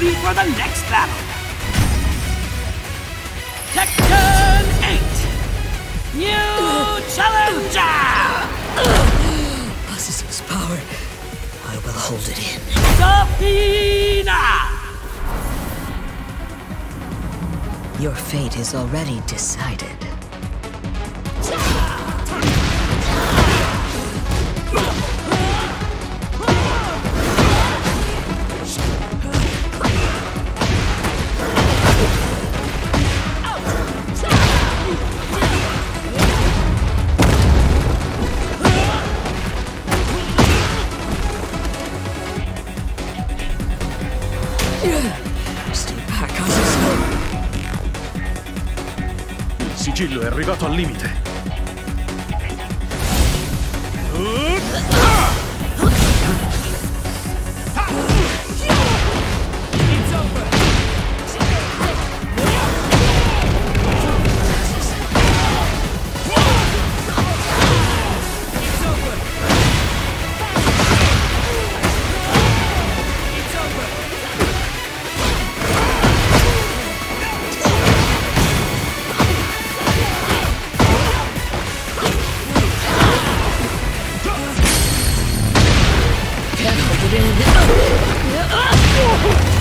ready for the next battle. Tekken 8! New Challenger! Possesses power. I will hold it in. Safina! Your fate is already decided. Il sigillo è arrivato al limite. Can't hold it in.